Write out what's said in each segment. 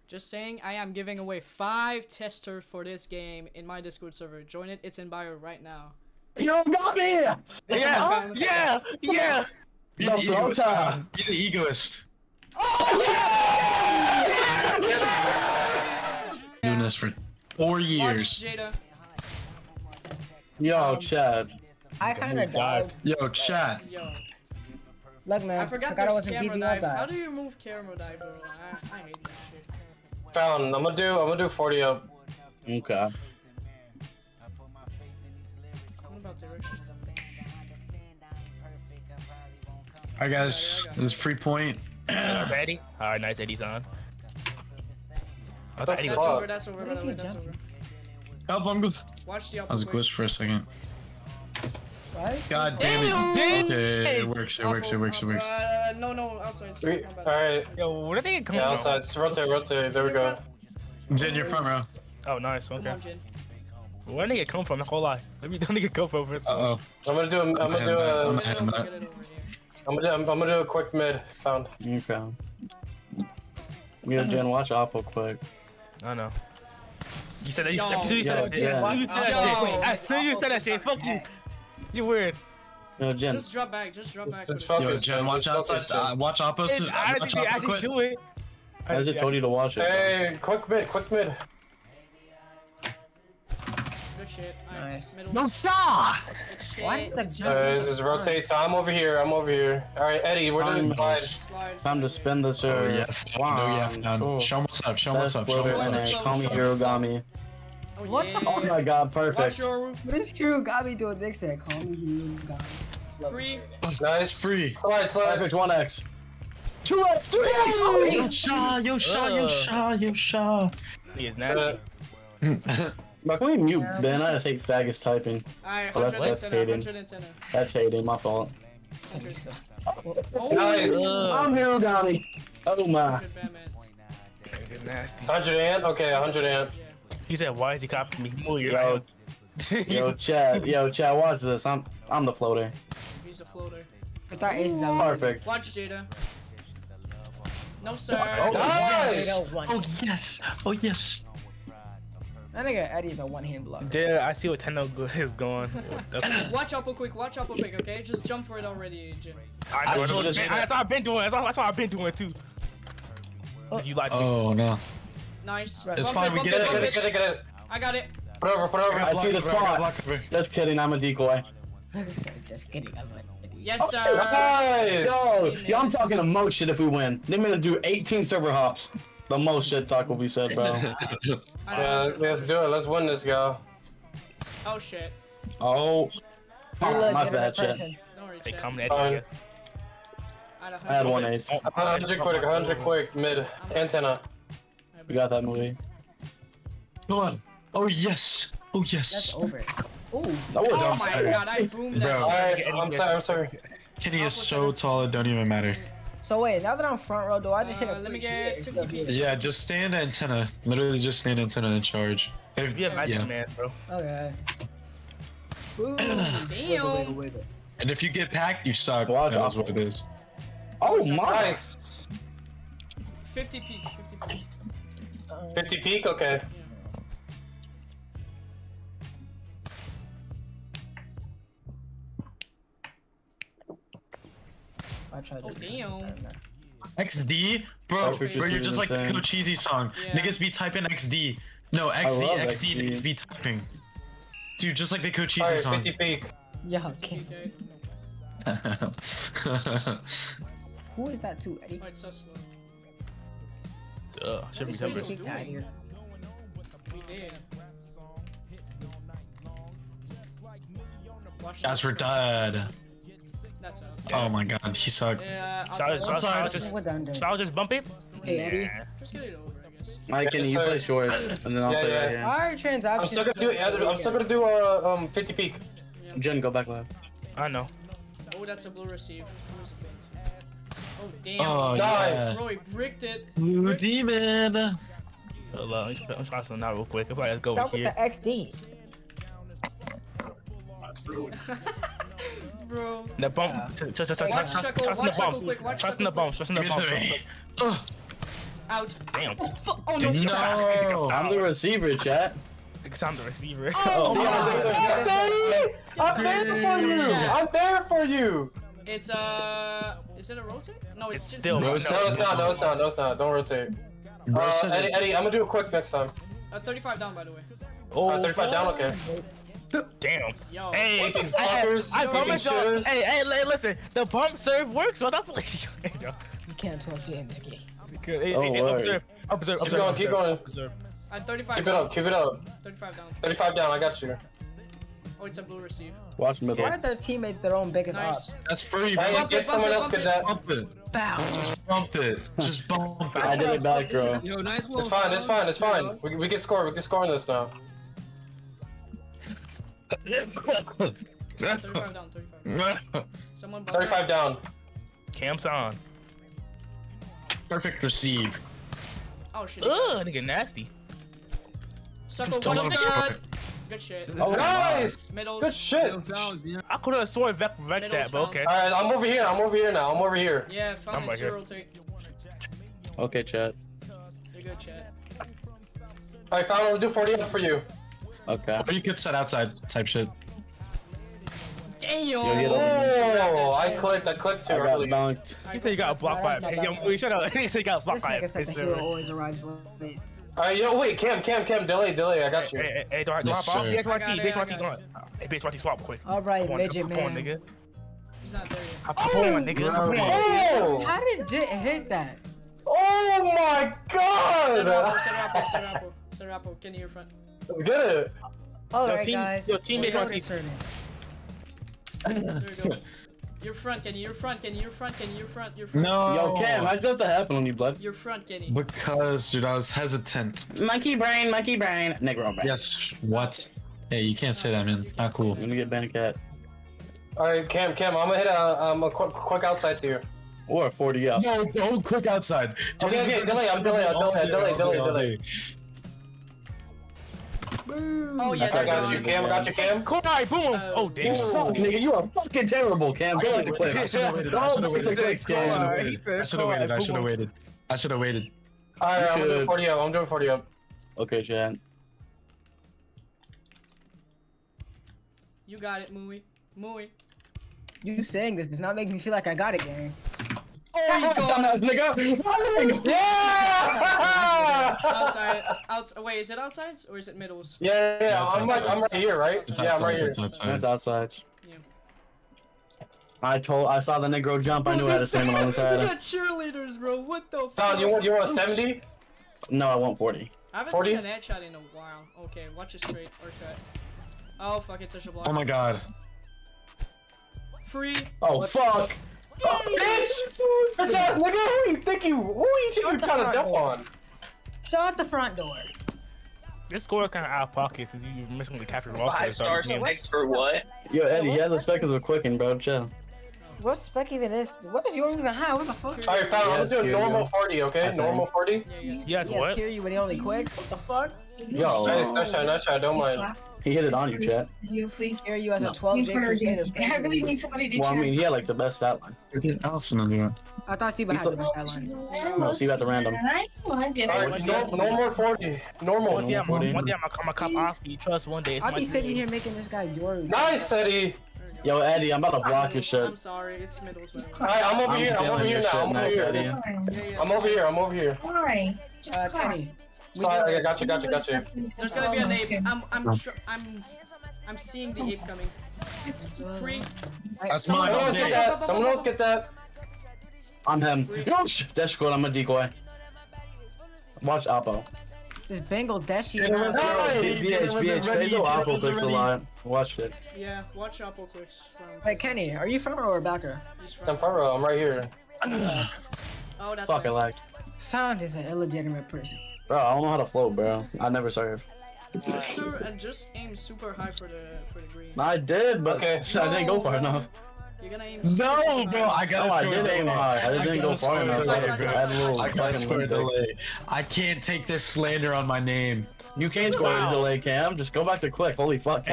Just saying, I am giving away 5 testers for this game in my Discord server. Join it. It's in bio right now. You got me! Yeah! Yeah! Yeah! You're the egoist. You're the egoist. Oh, yeah! Doing this for 4 years. Watch Jada. Yo, Chad. I kind of died. Yo, chat. Yo. Look, man. I forgot I there's wasn't camera PvP dive. that. How do you move camera dive, bro? I hate that shit. Found. I'm gonna do 40 up. Okay. What about direction? Alright, guys. This is free point. Ready? Alright, nice. Eddie's on. I thought Eddie That's was over. That's over. What By is the he way, that's over. jumping? Help, I'm good. Watch the I was glitched for a second. What? God damn it. Okay, it works. No, outside. Alright. Yo, where did they come Yeah, from? outside. Rotate. There we go. Jen, your front row. Oh, nice. Come Okay. on, Jin. Where did they come from? Not gonna lie. Let me don't get come from first. Uh-oh. I'm gonna do Get it over here. I'm gonna do a quick mid. Found. Okay. Yo, Jen, watch Oppo quick. I know. You said that. You Yo. said that shit. Yo, As soon as you said that Yo. shit. As soon as you said that shit. Fuck you. You weird. Yo, Jen. Just drop back. Just drop back. Just Yo, focus. Jen, watch outside. Watch opposite. I didn't Watch think I opposite. actually do it. I just told you to watch it. Hey, quick mid. Good shit. Nice. Middle. No, stop! Good shit. Why is the jump? Just rotate. So I'm over here. Alright, Eddie, where do we slide? Slide. Time to spin this. Oh, yeah. No, yeah. Cool. Show what's up. Show what's That's up. Show floater what's and up. What's a up? call me Hirogami. Oh, What yeah. the- Oh my god, Watch perfect. your What is Hirogami doing next to that? Call me Hirogami. free. It's Nice. free. Slide. Perfect 1x. 2x, 3x! Yo, Shaw. He is nasty. But can we mute Ben? I just hate faggots typing. Alright, Oh, that's 110. hating. 110. That's hating, my fault. Oh, Nice. I'm Hirogami. Oh my. 100 Batman. He's nasty. 100 ant. Okay, 100 ant. He said, "Why is he copying me?" Move your Yo, ass. Yo, Chad, watch this. I'm the floater. He's a floater. I thought Ace was down. Perfect. Watch Jada. No, sir. Oh, nice. Oh, yes. That nigga Eddie's a one-hand block. Dude, I see what Tendo is going. That's Watch up quick. Okay? Just jump for it already, Jin. I know. I told you That's what I've been doing. That's what I've been doing too. If you like me. Oh, no. Nice. It's Bump fine, we bump get it, bump Get it. I got it. Put over. I see the spot. Just kidding, I'm a decoy. Just kidding. I'm like, Yes, sir. Nice. Yo, I'm talking the most shit if we win. They made us do 18 server hops. The most shit talk will be said, bro. Yeah, let's do it. Let's win this, guy. Oh shit. Oh. you're a My legitimate bad, shit. person. Don't worry, They chat. come at me, I guess. I had 1 ace. 100 quick, mid. Antenna. You got that movie. Go on. Oh, yes. Oh, That's yes. over. Ooh. That was Oh my god, I boomed that Bro. shit. Alright, I'm sorry. Kenny is so tall, it don't even matter. So wait, now that I'm front row, do I just hit a Let me quick get hit or still 50 hit? Yeah, just stand antenna. Literally just stand antenna and charge. Be a magic man, bro. Okay. Ooh. Damn. Wiggle. And if you get packed, you suck. Watch That's out. what it is. Oh my. Nice. 50 peak. 50 peak. 50 peak? Okay. I tried Oh to. damn. XD? Bro, Perfect, bro, you're just just like the insane. Coach Easy song. Yeah. Niggas be typing XD. No, love XD, XD. niggas be typing. Dude, just like the Coach Easy Alright, song. 50 peak. Yeah, okay. Okay. Who is that to, Eddie? Why it's so slow? Should be This way numbers. kicked out of here. We did. Watch Guys, we're that. dead. That's out. Oh my god, he sucked. Yeah, Outside. What down there? Shall I just bump it? Hey, Eddie. Nah. Just get it over, I guess. Mike, can Yes, you sir. play shorts, and then I'll Yeah, play yeah. right here. Our transactions. I'm still gonna do 50 peak. Jen, go back left. I know. Oh, that's a blue receive. Where's the base? Oh, damn. Oh, Nice. Bro, he bricked it. Blue Demon. Hold on, I'm trying to now real quick. If I just go Start over with here. the XD. Bro. The bump. Trust in the bumps. quick, watch Trust in the Chuckle bumps. quick, watch Trust in the Chuckle bumps. Trust in the bumps. Ugh. Out. Damn. Oh no. No. I'm the receiver, chat. Because I'm the receiver. Oh, See, I'm the- Yes, Eddie! I'm there for you! I'm there for you! It's is it a rotate? No, it's It's still- No, it's not. No, it's not. No, it's not. Don't rotate. Eddie, I'm gonna do it quick next time. 35 down by the way. Oh, 35 down, okay. Damn. Yo. Hey, fuckers, I you promise y'all. shitters. Hey, listen. The bump serve works, motherfucker. You can't talk to in this game. Observe. Keep going, keep going. Observe. At 35 Keep it down. up, keep it up. 35 down. 35 down, I got you. Oh, it's a blue receive. Watch middle. Why are their teammates their own biggest Nice. ops? That's free. Hey, Bump get it, someone bump else it, get that. Bump it. Bow. Bump it. Just bump it. I did it back, bro. Yo, nice one. It's fine, it's fine, it's fine. We can score, we can score on this now. 35 down. 35. Someone bump 35 down. Cam's on. Perfect receive. Oh shit. Ugh, nigga nasty. Sucker Don't one let shot. it Good shit. Oh, nice! Middles. Good shit! I could have swore vec that, but okay. Alright, I'm over here now, I'm over here. Yeah, found I'm it. right here. Rotate. Okay, chat. You're good, chat. Alright, found I'll do 40 up for you. Okay. Or you could set outside type shit. Damn. get Oh, I clicked too I got early. dunked. He said you got a block by Alright, Hey, yo, shut up. He said you got a block This by nigga said the hero always arrives late. Alright, yo, wait, Cam, delay, I got you. Hey, don't Yes, hop off. sir. Bitch, I got it, bitch, I YT, got go on. Hey, bitch, YT, swap quick. Alright, Come on, midget come on, man. nigga. He's not there yet. Hop on, nigga. Hop on. Oh! How did it hit that? Oh my god! Set it up. Kenny, your front. Let's get it. Alright, team- guys. yo, teammate We're on gonna team. insert it. There we go. Your front, Kenny. Your front. Your front. No. Yo, Cam, how'd that happen on you, blood? Your front, Kenny. Because, dude, I was hesitant. Monkey brain, Negro brain. Yes. What? Hey, you can't say that, man. Not cool. I'm gonna get Bandicat. Alright, Cam, I'm gonna hit a quick outside to you. Or 40 up. No, don't quick outside. Okay, delay. Oh yeah, I there I got we you, go. Cam, Cool, alright, boom. Oh, damn. You suck, nigga. You are fucking terrible, Cam. Go back to I clicks. should have waited. Go back to clicks, Cam. I should have waited. I should have waited. Alright, I'm You doing should. 40 up, I'm doing 40 up. Okay, Chad. You got it, Mooey. You saying this does not make me feel like I got it, gang. Oh, he's gone. Nigga. Yeah! Outside. Wait, is it outside or is it middles? Yeah, it's I'm outside. right here, right? It's Yeah, I'm right here. It's outside. That's outside. Yeah. I saw the Negro jump. I knew I had to say him on the We side. got cheerleaders, bro. What the fuck? Found, you want 70? No, I want 40. I haven't 40? seen an headshot in a while. Okay, watch it straight or cut. Oh fuck it, touch a block. Oh my god. Free. Oh, fuck. Bitch! Bitch ass nigga, who you think you trying to dump on? Shut the front door. This score is kind of out of pocket since you missing the capture loss. 5 stars next for what? Yo, Eddie, yeah, the spec is a quicken, bro. Chill. What spec even is? What does yours even have? What the fuck? Alright, found, I'm Yes, doing here you normal go. 40, okay? I think. Normal 40? Yeah, yes. Yes, He has what? Kiryu when he only quicks. What the fuck? Yo, Nice shot, don't mind. he hit it on you, chat. You please. Kiryu has a 12J Crusaders. I really need somebody to Well, I cheer. mean, he had like the best stat line. Allison on the I thought Siba had He's the a- best line. No, see, you got the random. Alright, no more 40. Normal. One day I'm 40. a cop off you. Trust one day. It's I'll my be sitting day. here making this guy yours. Nice, Eddie. Yo, Eddie, I'm about to block your shit. I'm sorry, it's middles. Man. Alright, I'm over I'm here feeling your now. shit, I'm over nice, here. Eddie. Yeah, yeah. I'm over here. Why? Just Kenny. Sorry, I got you. There's gonna be an ape. I'm seeing the ape coming. Free. That's Someone mine all else get day. that. Someone else get that. I'm him. Yo, dash squad, I'm a decoy. Watch Oppo. This Bengal Deshi. Nice. BH, Faisal Oppo clicks a lot. Watch it. Yeah, watch Apple Twix. Wait, Kenny, are you front row or back row? I'm front row. I'm right here. Oh, that's Fuck, I it. like. Found is an illegitimate person. Bro, I don't know how to float, bro. I never served. And just aim super high for the green. I did, but Okay. I didn't go far enough. You're gonna aim. No, super bro, high. I got. No, I did aim high. I just didn't go far enough. Sorry, I sorry, had a little I got fucking square limp. delay. I can't take this slander on my name. You can't score a delay, Cam. Just go back to quick. Holy fuck, Cam.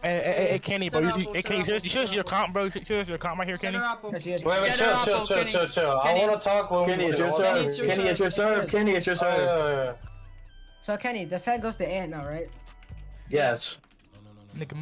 Hey, Kenny, bro. Center You Apple, Kenny, center you show us your comp, bro. Show us your comp right here, Kenny. Center Apple. Wait, Wait, Center chill, Apple, chill, Kenny. chill, chill. I Kenny. want to talk when Kenny, we it's your hold on. Kenny, serve. it's your Kenny, it's your serve. Kenny, it's your serve. So Kenny, the set goes to Ant now, right? Yes. Nigga,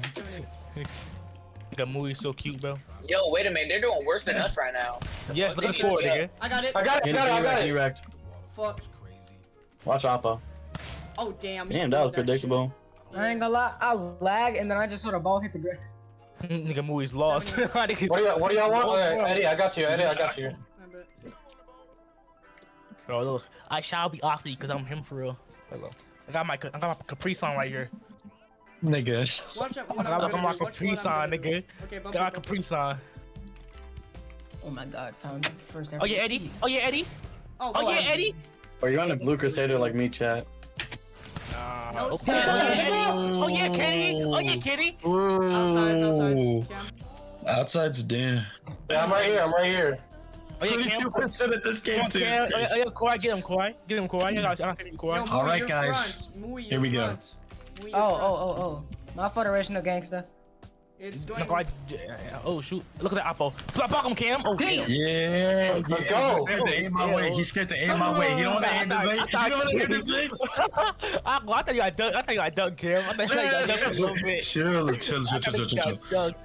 Mooey's so cute, bro. Yo, wait a minute. They're doing worse than us right now. Yes, look at the score, nigga. I got it. I got it, I got it, I got it. Wrecked. Fuck. Watch Oppo. Oh damn. he Damn, that was pulled predictable. shit. I ain't gonna lie, I lag and then I just saw the ball hit the ground. Nigga, Mooey's lost. What do y'all want? Eddie, I got you. Eddie, I got you. I bet. Bro, look, I shall be Aussie because I'm him for real. Hello. I got my Capri Sun right here. Nigga. Watch out. I What got I'm my gonna do. Watch Capri what I'm Sun, gonna do. nigga. Okay, bump Got my it, bump it. Capri Sun. Oh my god, found the first ever. Oh yeah, Eddie. Oh yeah, Eddie. Oh, Oh yeah, fuck. Eddie. Or you're on a blue crusader like me, chat. No, Oh stop. yeah, Eddie. Oh yeah, Kenny. Oh yeah, Kenny. Outside, outside. Ooh. Cam. Outside's damn. Yeah, I'm right here. I'm right here. Oh yeah, Cam. 22% at this Come game, on, too. Cam. Oh yeah, Kawhi, get him, Kawhi. Get him, Kawhi. I got Kenny, Yo, Kawhi. Mooey, Alright, you're guys. front. Mooey, Here you're we go. front. Mooey, you're Oh, front. My federation gangster. It's No, doing. Kawhi. Oh shoot! Look at that Apple. Block him, Cam. Oh damn. Yeah. Let's go. He's scared to aim my way. He's scared to aim my way. He don't want to aim his way. He don't want to aim his way. I thought you got dunked. I thought you got dunked, Cam. I thought you got dunked a little bit. Chill.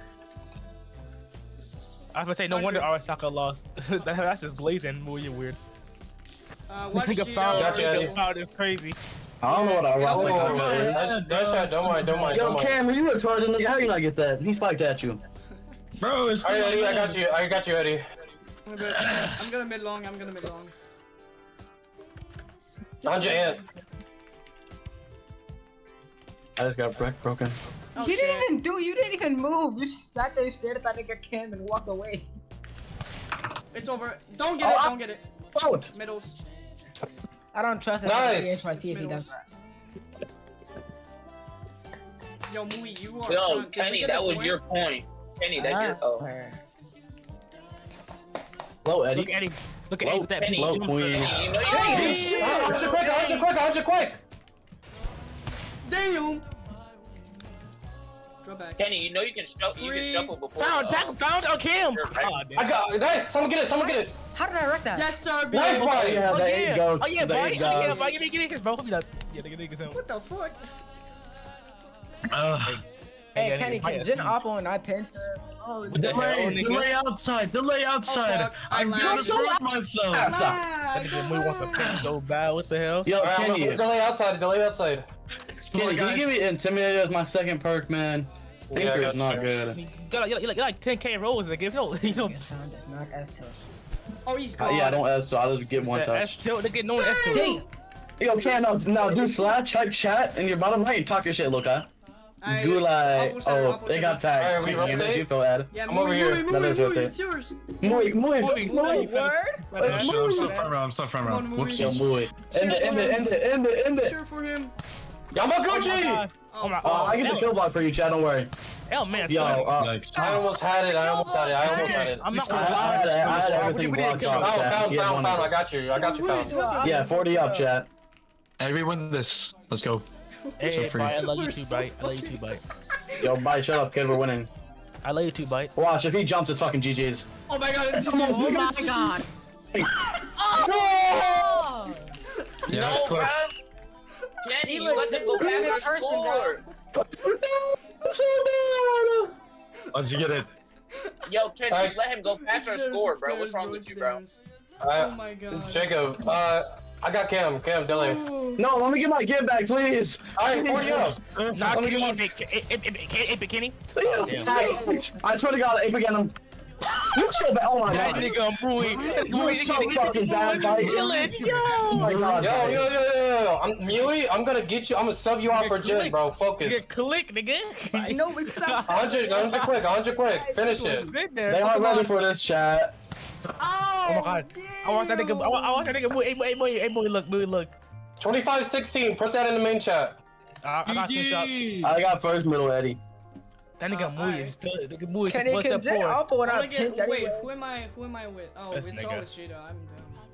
I was gonna say, no wonder Arasaka lost. That's just glazing. Mooey, you're weird. Watch Nigga Gino. foul. Gotcha, Eddie. Foul is crazy. I don't know what I rock Oh, like is. That's right. Don't mind. Don't mind. Yo, Don't mind. Cam, you retarded nigga. How you not get that? He spiked at you. Bro, it's Alright, Eddie, I got you. I got you, Eddie. I'm gonna mid long. I'm gonna mid long. 100 Ant. I just got broken. Oh, You shit. you didn't even move. You just sat there, stared at that nigga Cam and walked away. It's over. Don't get it. Don't get it. Out. Middles. I don't trust him. Nice. HYT if he does that. Yo, Mooey, you are. No, front. Did we Kenny, get that the was point? your point. Kenny, that's your. Oh. Low, Eddie. Look, Eddie. Look at Low, Eddie with that Kenny, low, jump queen. shot. You know you Hey, can. 100 quick, 100 quick, 100 quick. Damn. Draw back. Kenny, you know you can shuffle before. Found. Oh, Cam. You're right. Oh, damn. I got nice. Someone get it. Someone get it. How did I wreck that? Yes, sir. Nice bitch. body. Yeah, Oh the yeah. 8 goats. Oh yeah, the boy. 8 Yeah, goats. boy. Give me his bro. Give me that. Yeah, nigga, him. What the fuck? Hey, Yeah, Kenny, yeah, can Jin Oppo and I pin serve? Oh, What the hell, nigga? Delay outside. Delay outside. fuck. I I'm lied. gonna prove myself. That nigga Mooey wants to pick so bad. What the hell? Yo, Alright, I'm Kenny, gonna delay outside. Delay outside. Kenny, can you give me Intimidator as my second perk, man? Yeah, I Tinker's got not you. good. You got like 10k rolls, nigga. You know. Sound is not as tough. Oh, he's gone. Yeah, I don't S, so I'll just get one touch. S-tilt, nigga, no S-tilt. Hey, Yo, Ken, now do slash, type chat in your bottom right and talk your shit, Luka. Alright, Gulai. Apple center, Oh, Apple they got center. tagged. Alright, we Damn it, rotate? you feel ad. Yeah, I'm over here. That is rotate. It's yours. Muy, Mooey, muy. word? It's I'm muy. still front row. I'm still front row. Come on, Whoops. Yo, muy. End it. Cheer for him. Yamaguchi! Oh my Oh, I get the kill block for you, chat, don't worry. Hell, man. Yo, Yikes. I almost had it. I almost had it. I'm not I gonna lie. had everything blocked Found, off, chat. found. You had one of I them. got you. I got you found. Yeah, 40 up, chat. Everyone this. Let's go. Hey, So free. Bite, I love you We're too, so Bite. I love you too, Bite. Yo, bye, shut up, kid, we're winning. I love you too, Bite. Watch, if he jumps, it's fucking GG's. Oh my god, it's Come on, GG. oh my God. Yeah, that's No, bro. clipped. Kenny, He you let them go legit back made and first and score. Once you get it. Yo, Kenny, Alright. let him go faster and Stairs, score, bro. stairs, What's wrong with you, bro? stairs. Oh Uh, my god. Jacob, I got Cam. Cam, delay. No, let me get my kid back, please. Alright, 40 up. Nah, Let me get Kenny. I swear to God, Ape again, you're so bad. Oh my That god. nigga Mooey. You're so fucking bad, guys. Chillin', Oh yo. my god. Yo. I'm Mewey. I'm gonna get you. I'm gonna sub you out for Jin, bro. You Focus. click, nigga. No, it's not. 100 quick. Finish it. Sit there. They aren't ready for this, chat. Oh my god. I watched that nigga. I watched that nigga. Hey, Mooey, look. 25-16. Put that in the main chat. I got screenshot. I got first middle, Eddie. That nigga Mooey is still. Nigga Mooey Can he one can step Jin forward. Oppo and I Wait, pinch anyway? who am I with? Oh, This it's nigga. always Cheetah. I'm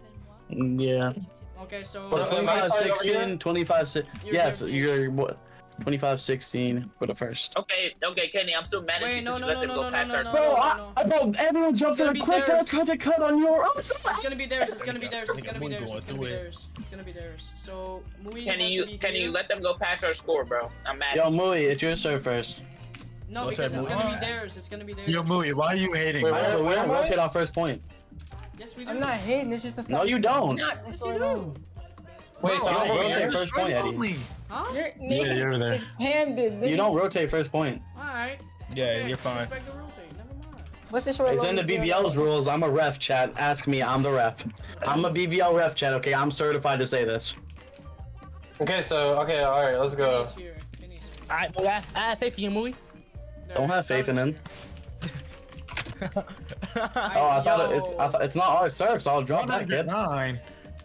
Yeah. okay, so So, 25, 16, 25, 6. You're Yes, good. you're what? 25-16 for the first. Okay, Kenny, I'm still mad at Wait, you no, because no, you let no, them no, go no, past no, our no, score. I thought everyone jumped in gonna a be quick theirs. cut on your. I'm It's gonna be theirs. It's gonna be theirs. It's Nigga, gonna be Mui theirs. going It's gonna through be it. theirs. It's gonna be theirs. So Mui Kenny, has to be you here. let them go past our score, bro? I'm mad. Yo, at you. Mui, it's your serve first. No, What's because that, it's Mui? gonna be theirs. It's gonna be theirs. Yo, Mui, why are you hating? Wait, I know, but we where don't am I? rotate on first point. Yes, we do. I'm not hating. It's just the fact. No, you don't. What's going on? Wait, so Bro, I'm you over rotate here? first point, Eddie. Remotely. Huh? You're, Yeah, you're there. It's Pam did. You don't rotate first point. All right. Yeah, Okay, you're fine. Respect the rotate. Never mind. What's the short? It's in the BBL's rules. I'm a ref, chat. Ask me. I'm the ref. I'm a BBL ref, chat. Okay, I'm certified to say this. Okay, so all right, let's go. Kenny's here. Kenny's here. Alright, Mui, I have faith in you, Mui. There, Don't have faith in him. Alright, Oh, I thought yo. it's not our serve, so I'll drop back, kid. 9.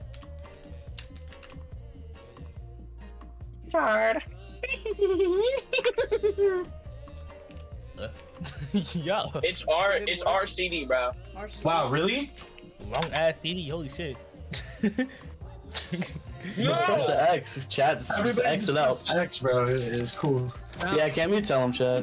It's hard. Yo, It's our CD, bro. RC. Wow, really? long ass CD. Holy shit. Just press the X, chat. Just X it out. X, bro. It's cool. Yeah, can you tell him, chat?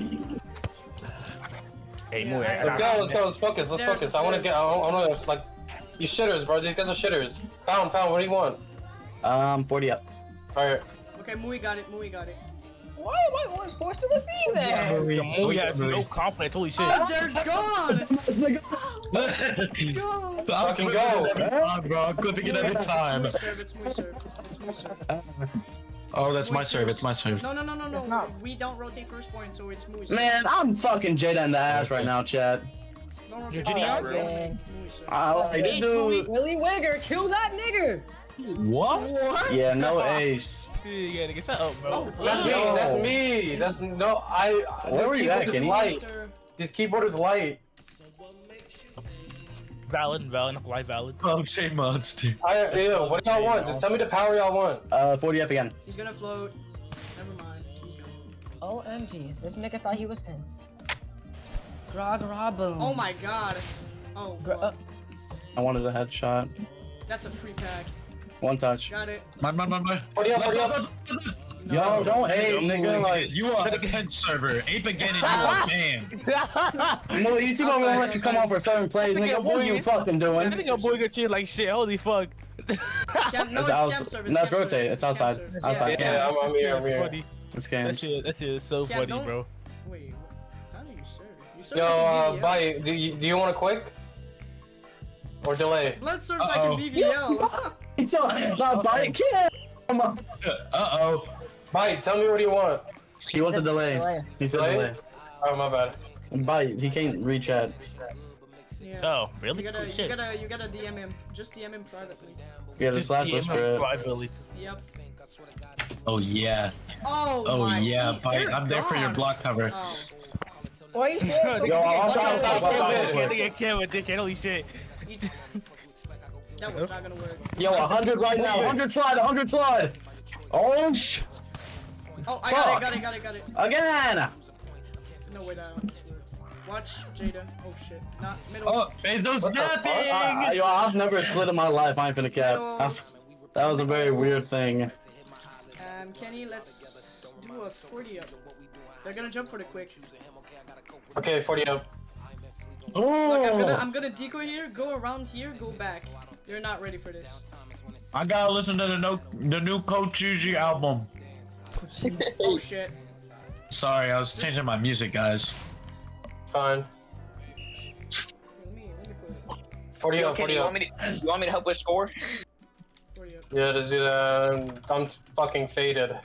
Hey, Yeah, Mui. I- Let's go. Let's focus. Let's There's- focus. I want to get. I want to like. You shitters, bro. These guys are shitters. Found. What do you want? 40 up. All right. Okay, Mui got it. Mui got it. Why am I always forced to receive that? Mui has no confidence. Holy shit. Oh, they're gone. Go. Fucking go. Every time, bro. I'm clipping it every time. It's Mui serve. It's Mui serve. It's Mui serve. Oh, that's my serve. It's my serve. No. It's not. We don't rotate first point, so it's Mui serve. Man, I'm fucking Jada in the ass right now, chat. Don't rotate You're first Gideon? point. Okay. Mui serve. I like to do. Willie Wigger, kill that nigger. What? What? Yeah, no ace. Yeah, nigga, shut up, bro. That's me. Yo. That's me. That's no. Where This were you keyboard at, is Kenny? light. Monster. This keyboard is light. Valid, not live valid. Oh, J Monster. Ew, what do y'all want? Just tell me the power y'all want. 40 up again. He's gonna float. Never mind. He's gone. OMG, this nigga thought he was 10. Grog boom. Oh my god. Oh, fuck. I wanted a headshot. That's a free pack. One touch. Got it. Man. What do y'all want? Yo, don't hate, nigga. Like, You are a 10 server. Ape again and you are banned. no, you see why we won't let you come on for certain plays, nigga. What are you fucking doing? I think your boy got you like shit. Holy fuck. Scam, no, It's it's outs- scam service. no, it's scam rotate. service, It's scam outside. service. Outside. Yeah, I'm here. Funny. It's That cans. shit is so Yeah, funny, don't- bro. Wait, how do you serve? You serve Yo, like a BBL. bye. Do you want a quick? Or delay? Blood serves like a BBL. It's not by kid. Come on. Uh-oh. Bite, tell me what do you want? He wants a delay. He said Delay? delay. Oh, my bad. Bite. He can't reach out. Yeah. Oh, really? You Holy gotta, shit. you gotta DM him. Just DM him privately. Yeah, the Just slash DM was him spread. privately. Yep. Oh, yeah. Oh my. Bite. I'm there for your gone. block cover. Oh. Why you saying so? Yo, watch out, watch out, watch out. I think I can't with dickhead. Holy shit. That was not gonna work. Yo, 100 right now. 100 slide. 100 slide. Oh, Oh, I Fuck. got it. again. No way down. Watch Jada. Oh shit. Not middle. Oh, Bezos What the fuck? snapping! Yo, I've never slid in my life. I ain't finna cap. That was a very weird thing. Kenny, let's do a 40 up. They're gonna jump for the quick. Okay, 40 up. Look, Oh. I'm gonna decoy here, go around here, go back. You're not ready for this. I gotta listen to the new Kochuji album. Oh shit. Sorry, I was changing my music, guys. Fine. Let me put it. 40 up, Kenny, 40 you up. want me to help with score? 40 up. Yeah, just do that. I'm fucking faded.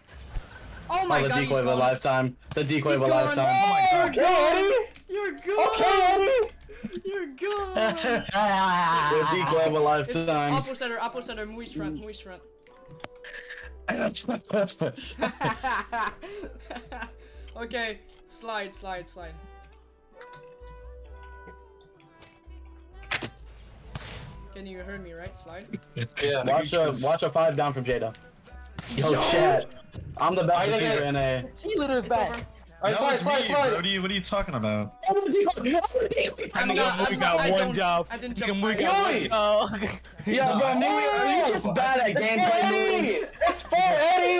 Oh Oh, my the god, he's decoy of a gone. lifetime. The decoy He's of a gone. lifetime. Oh my Okay, Eddie. You're gone! Okay, Eddie. You're gone! The decoy of a It's lifetime. oppo center, Mui's front. Okay, slide. Can you hear me, right? Slide. Yeah. Watch a 5 down from Jada. Yo, chat. I'm the best receiver in a. Cheerleader's It's back. over. Alright, slide. Brody, what are you talking about? I'm Nigga, not- Mui I'm got not- I one don't- job. I didn't Nigga, jump Mui high. got one Yoi! job. Yeah, bro, Mui, are you just bad at gameplay, Mui? Eddie! It's for Eddie!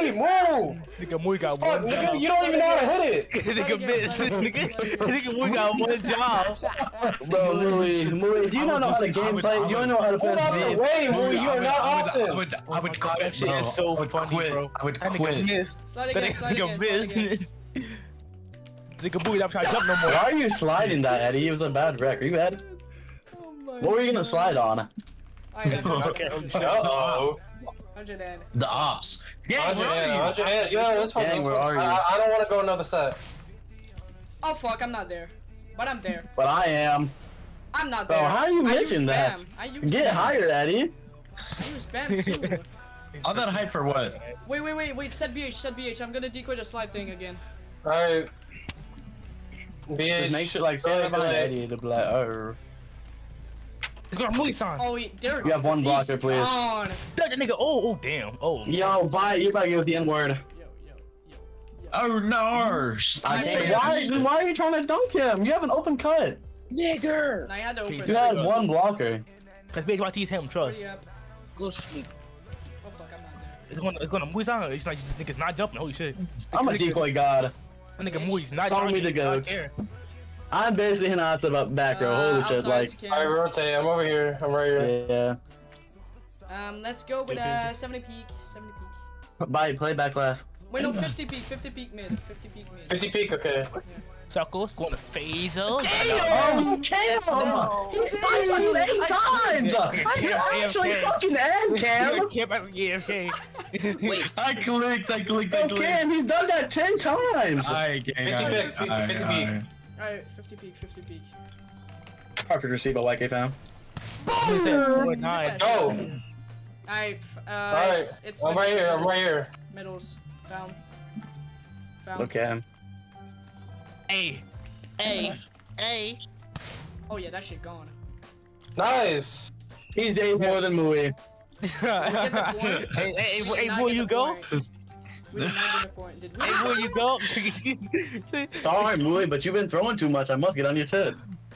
Mui, move! Nigga Mui got Fuck, one nigga, job. you don't even know how to hit it. Nigga missed. Nigga Mui got one job. Bro, Mui, do you not know how to gameplay? Do you know how to Move press out the V? way, Mui, you are not I often. would God, quit, that shit bro. is so I would funny, quit. bro. I would That nigga quit. missed. Slide That again, slide nigga again, slide again. missed. Nigga Mui not trying to jump no more. Why are you sliding that, Eddie? It was a bad wreck. Are you bad? Oh my What were you gonna slide on? Alright, Okay, Uh-oh. 100 and. The ops. Yeah, where 100 are you? 100 Yeah, let's fuck Gang, this where one. are you? I don't want to go another set. Oh fuck, I'm not there. But I'm there. But I am. I'm not Bro, there. how are you I missing use that? spam. I use Get spam. higher, Eddie. I use spam too. All that hype for what? Wait, set BH. I'm gonna decoy the slide thing again. Alright. Just BH. make sure, like, stand behind Eddie to be like, oh. He's got a Mui sign. Oh wait, there. You have one blocker, He's please. gone. That nigga. Oh, damn. Oh. Yo, bye. You better give the N word. Oh no! I can't. Why are you trying to dunk him? You have an open cut. Nigger. Now I had to open. Jesus. You had one blocker. Cause BHYT's him, trust. Hurry up. Go sleep. Oh fuck, I'm not there. It's gonna Mui sign. It's like this nigga's not jumping. Holy shit. I'm a decoy god. That nigga Mui's not Call trying me to the get out goat. there. I'm basically Hinata up back row. Holy shit, outside like, scan. Alright, rotate. I'm over here. I'm right here. yeah. Let's go with 70 peak. 70 peak. Bye, play back left. Wait, no, 50 peak. 50 peak mid. 50 peak mid. 50 peak, okay. Suckles going to Phasos. Oh, Cam! He spikes on you 8 times! You actually fucking end, Cam! Wait, I clicked. Oh, Cam, he's done that 10 times! Alright, gang. 50 alright, pick, 50 alright, pick. alright. Alright, 50 peak. 50 peak. Perfect receive by YK fam. Go! Alright, Alright, it's I'm right middles, here. I'm right here. Middles. Found. Okay. Hey. Oh yeah, that shit gone. Nice! He's 8 more than Mui. Get the point. Hey, Not where get you the go? point. We did not get the point. Did we? Hey, where you go? Sorry, Mui, but you've been throwing too much. I must get on your tit.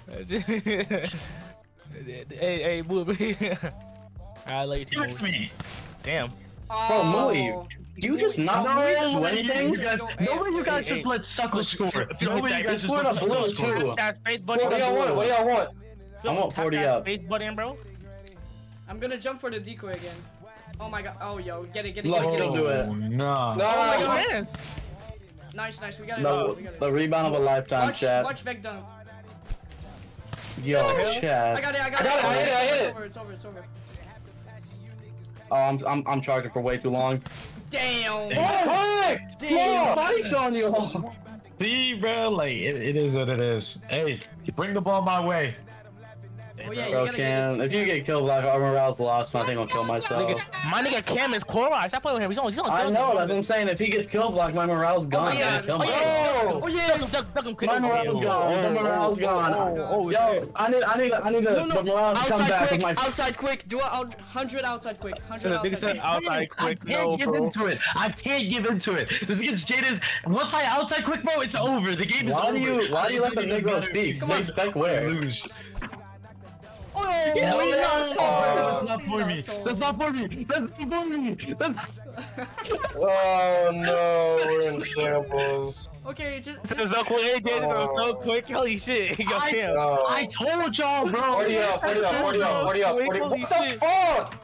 Hey, Mui. I like you. Fix me. Damn. Bro, Mui, do you just not do anything? Nobody of you guys just let Suckle score. Nobody of you guys just Put let a Suckle blue score. too. That space buddy. What do y'all want? What do y'all want? I want 40 up. Space buddy, bro. I'm gonna jump for the decoy again. Oh my god. Oh yo, get it. Look, get it. still do it. No. No, Oh my no, god, no. hands. Nice. We got it. No, We got it. the rebound of a lifetime, chat. Watch Vec dunk. Yo, I chat. got it. I hit it. It's over. Oh, I'm charging for way too long. Damn. Quick! Damn. Spikes on you. See, bro, like, it is what it is. Hey, bring the ball my way. Oh yeah, you Bro, gotta Cam, get if you get killed, like, our morale's lost, I think I'll kill myself. My nigga Cam is Korra. Stop playing with him. He's on I know, that's what I'm saying. If he gets killed, like, my morale's gone. yeah. I'm gonna kill Oh, myself. yeah. Oh yeah. Duck him, My morale's gone. My morale's gone. Oh, Yo, I need the morale to come Outside back with quick. my. Outside quick. Do a 100 outside quick. 100 So the nigga outside said quick. outside quick. I can't No, give bro. into it. I can't give into it. This against Jada's. Once I outside quick, bro, it's over. The game is Why over. do you let the Negro speak? Say spec where? Lose. Oh, Yeah, he's not That's sold. not for me. That's not for me. That's not for me. That's. Oh no, we're in shambles. Okay, just. This is so quick. So quick. Holy shit. Yo, Cam. I told y'all, bro. 40 up, 40 up, 40 up, 40 up, 40 up. What the fuck?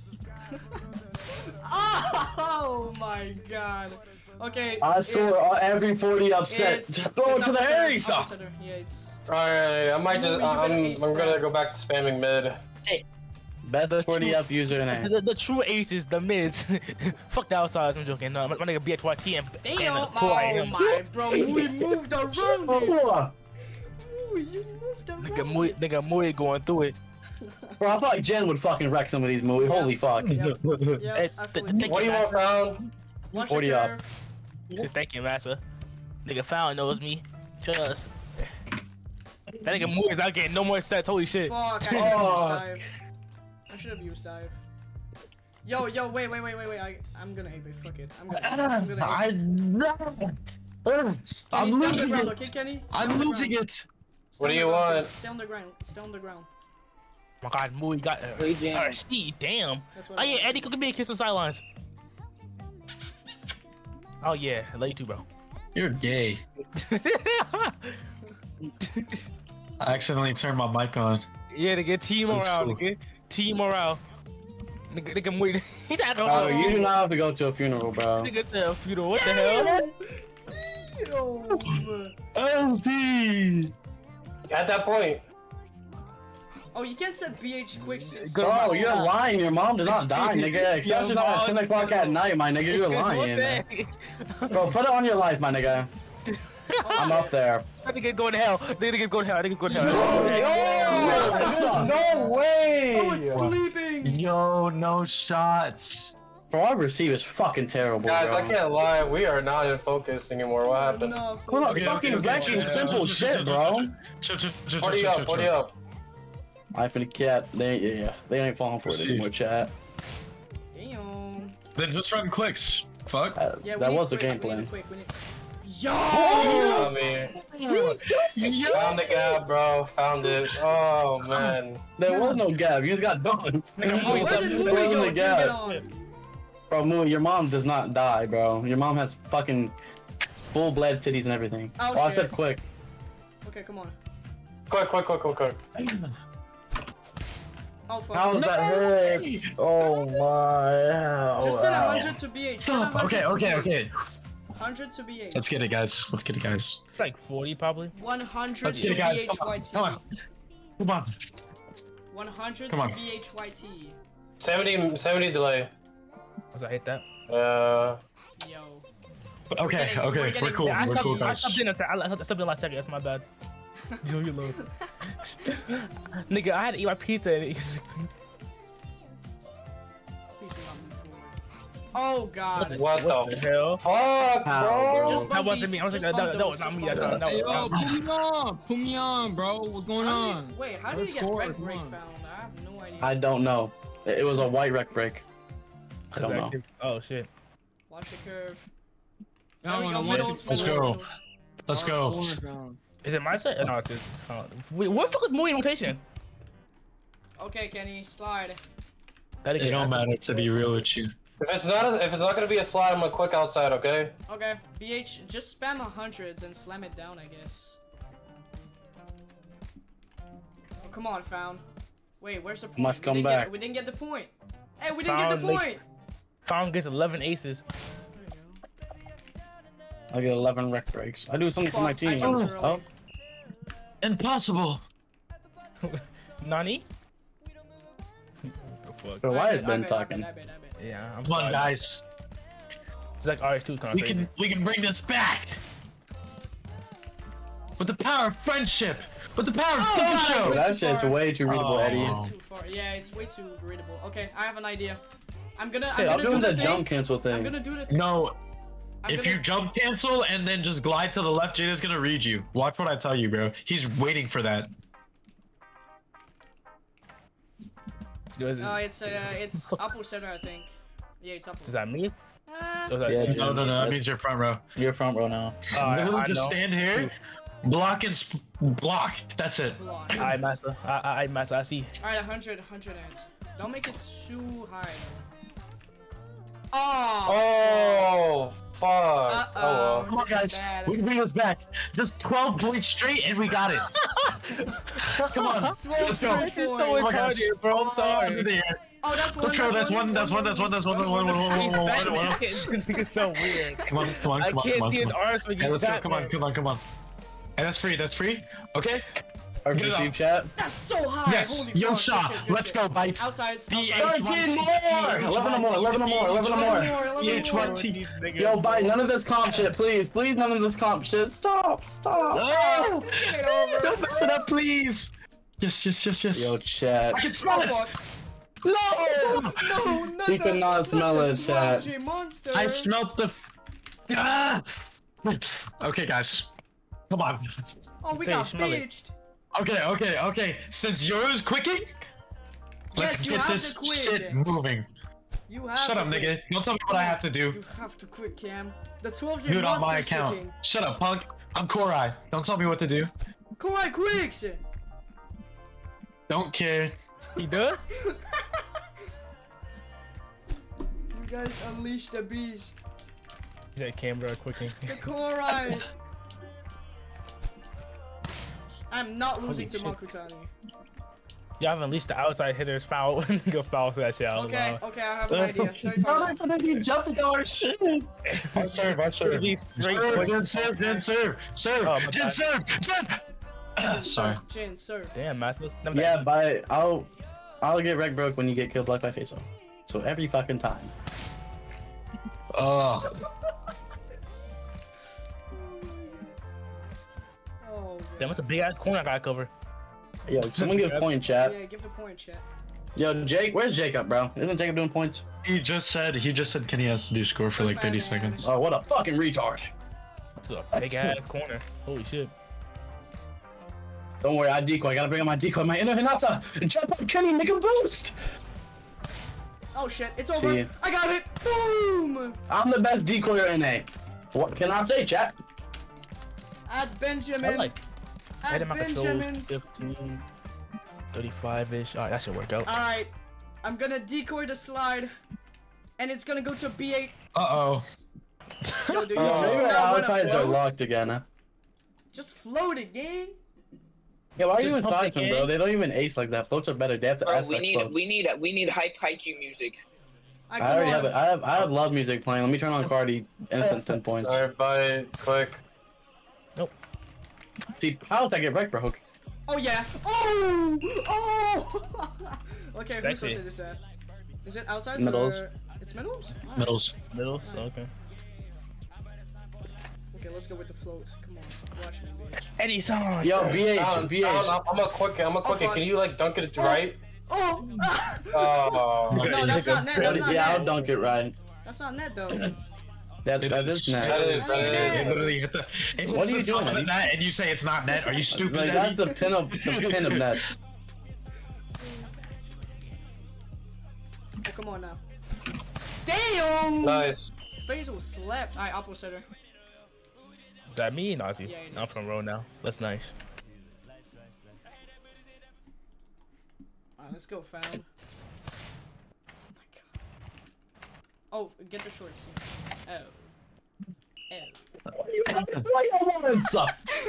Oh my god. Okay. I score every 40 upset. It's- Just throw it it's to the upper Harry center, upper sock. center. Yeah, it's. Alright, I might just. Ooh, you better be I'm gonna go back to spamming mid. Best 40 up username. The true aces, the mids. Fuck the outsides. I'm joking. No, my nigga BHYT and Damn. and Korra Oh him. my bro. We moved around it. Bro, Ooh, you moved around. Nigga Mui going through it. I feel like Jen would fucking wreck some of these movies. Holy fuck. Yeah, Hey, I th- fully th- What do you want, Found? Watch 40 the up. curve. Say thank you, massa. Nigga Found knows me. Trust. That nigga Mui is not getting no more sets. Holy shit. Fuck, I should have used dive. I should have used dive. Yo, wait. I'm gonna A-bait. Fuck it. I'm gonna I'm Kenny, stay on the losing ground, it. okay, Kenny? Stay I'm on the losing ground. it. Stay What on do the you ground, want? Stay on the ground. Stay on the ground. Oh my god, Mui got Free jam. RC, damn. That's what Oh I yeah, want. Eddie, go give me a kiss on sidelines. Oh yeah, I love you too, bro. You're gay. I accidentally turned my mic on. Yeah, to get team That's morale, cool. nigga. Team morale. Nigga, wait. He's not Oh, going you do not have to go to a funeral, bro. Nigga said a funeral. What the hell? LD. At that point. Oh, you can't set BH quick since. Good. Bro, you're lying. Your mom did not die, nigga. Exception Yo, at 10 mom, o'clock at night, my nigga. You're What lying. the- Bro, put it on your life, my nigga. I'm up there. That nigga going to hell. That nigga's going to hell. That nigga's going to hell. No way! I was sleeping. Yo, no shots. Bro, our receive is fucking terrible, Guys, bro. I can't lie. We are not in focus anymore. What happened? No, Hold up, Okay, fucking okay, okay. wrecking simple shit, bro. What are you up? What are you up? Life in the cat. They ain't falling for it Proceed. anymore, chat. Damn. Then just run clicks. Fuck. Yeah, we That need was the quick, game we need plan. quick, we need- Yo! I mean, found the gap, bro. Found it. Oh man. There was no gap. You just got dunked. Oh, where did Louis There wasn't go? a Take gap. it on. Bro, Moo, your mom does not die, bro. Your mom has fucking full bled titties and everything. Oh, I shit. said quick. Okay, come on. Quick. Oh, fuck. How was that hurt? Oh my. Just set 100 to BH. Set 100 Okay, to okay, BH. okay. 100 to BH. Let's get it, guys. Let's get it, guys. Like 40 probably. 100 Let's to get it, guys. BH Come on. YT. Come on. Come on. 100 Come to on. BH YT. 70 delay. As I hit that. Yo. Okay, We're okay. getting- We're cool. Yeah, I We're cool, stopped, I guys. stopped in at I stopped in last second. That's my bad. Yo, you lose. Nigga, I had to eat my pizza. And Please do not move forward. Oh, God. What the hell? fuck, How, bro? bro? Just That bump wasn't these- me. I was like, just bump that those, was not just me. bump That those. was Put me on, bro. What's going How on? did you- Wait, how did Let's you get score, wreck come break on. found? I have no idea. I don't know. It was a white wreck break. I don't know. Oh shit. Watch the curve. I There we don't go, know middles, Let's middles, go. middles. Let's go. Is it my set? No, it's wait, what the fuck is moving rotation? Okay, Kenny, slide. It don't matter, to be real with you. If it's not gonna be a slide, I'm gonna quick outside, okay? Okay, BH, just spam 100s and slam it down, I guess. Oh, come on, Found. Wait, where's the point? Must We come didn't back. we didn't get the point. Hey, we didn't get the Found makes- point. Found gets 11 aces. There you go. I get 11 wreck breaks. I do something for my Fuck, I team. jumped too early. Oh, Impossible. Nani? The fuck? bro, why I has bet, Ben I talking? bet. Yeah, I'm Come on, sorry. guys. It's like RH2's kind of crazy. We can bring this back. With the power of friendship. With the power of Oh, God, social. Bro, Way that's too just far. way too readable, Oh. Eddie. Too far. Yeah, it's way too readable. Okay, I have an idea. I'm gonna Hey, I'm do doing the the thing. jump cancel I'm thing. gonna do the No, I'm if gonna- you jump cancel and then just glide to the left, Jada's gonna read you. Watch what I tell you, bro. He's waiting for that. it's upper center, I think. Yeah, it's upper. Does that mean? Ah, Or is that- Yeah, dude. No, that means you're front row. You're front row now. Literally I just know. stand here, block and block. That's it. block. Alright, master. I master. I see. Alright, 100 and don't make it too high. Oh! Oh, fuck. Uh-oh. Oh well. Come on, This is guys. bad. We can bring this back. Just 12 points straight, and we got it. Come on. Let's go. Let's go. It's so Come on, guys. retarded, bro. I'm Under sorry. the air. Oh, that's one. Let's go. That's one. That's one. That's one. That's one. He's One. Batman. This nigga's so weird. Come on. Come on. I Come on. can't Come on. see his Come on. arms, but Hey, he's let's go. Come on. Batman. Come on. Come on. And that's free. That's free. Okay. Our Get it receive up. chat. That's so high. Yes. Holy Yo, fuck. Shaw. Good shit, good Let's shit. go, bites. Outside. The outside. 13 more! 11 more, 11 more, 11 more. EH1T. Yo, bye, none of this comp shit, please. Please, none of this comp shit. Stop, stop. Oh! Don't mess it up, please. Yes, yes, yes, yes. Yo, chat. I can smell it. No! No, not He the- could not smell the it, chat. sludgy monster. I smelt the. Ah! Okay, guys. Come on. Oh, we Say got smell it. beached. Okay. Since yours quicking, let's Yes, you get have this to quick. shit moving. You have Shut to up, quit. nigga. Don't tell me what I have to do. You have to quit, Cam. The 12 Do it on my monster's account. cooking. Shut up, punk. I'm Korai. Don't tell me what to do. Korai quicks. Don't care. He does? You guys unleash the beast. said Canberra quicking. Kakurai! I'm not losing to Holy Makutani. Y'all have unleashed the outside hitters foul. Go foul to that shit out Okay, loud. okay, I have an idea. 35. Jumping dollars. I serve. I serve. Straight quick. Serve. Oh, my God. Serve. Sorry. Jin, sir. Damn, Masters. Yeah, but I'll get wreck broke when you get killed like by Faso. So every fucking time. Oh. Oh, Damn, that's a big ass corner I gotta cover. Yo, someone give a point, chat. yeah, give the point, chat. Yo, Jake, where's Jacob, bro? Isn't Jacob doing points? He just said Kenny has to do score for like 30 seconds. Oh, what a fucking retard. It's a big ass corner. Holy shit. Don't worry, I decoy. I gotta bring up my decoy. My inner Hinata. Jump up, Kenny, make him boost. Oh shit, it's over. See. I got it. Boom! I'm the best decoyer in A. What can I say, chat? At Benjamin. I like At Head my control Benjamin. 15, 35-ish. Alright, that should work out. Alright, I'm gonna decoy the slide, and it's gonna go to B8. Uh-oh. Yo, dude, you Oh, just your now wanna outsides are float? locked again. Huh? Just float it, gang. Yeah, why are you Just in pump the sidemen, bro? game. They don't even ace like that. Floats are better. They have to Bro, ask we like need floats. we need hype IQ music. I already have it. I have love music playing. Let me turn on Cardi. Instant 10 points. Alright, bye. Click. See, how does that get wrecked, bro? Oh yeah. Oh! Oh! Okay, whose Sexy. outside is that? Is it outside? Middles. Or... It's middles? Alright. Middles. Middle, so okay. Okay, let's go with the float. Come on, watch me, bitch. Eddie song. Yo, Down, BH. down, I'm a quick it. fuck. Can you like dunk it right? Oh! Oh. No, that's not net. That's not Yeah, I'll net. dunk it right. That's not net though. That is That net. is. It literally hit the. It What hits are you the top doing, of Eddie? that, and you say it's not net? Are you stupid? Like, Eddie? that's the pin of nets. Oh, come on now. Damn! Nice. Faisal slept. Alright, oppo setter. Is that me, Nazi? Yeah, it I'm is. from row now. That's nice. Alright, let's go, fam. Oh my god. Oh, get the shorts. Oh. Oh.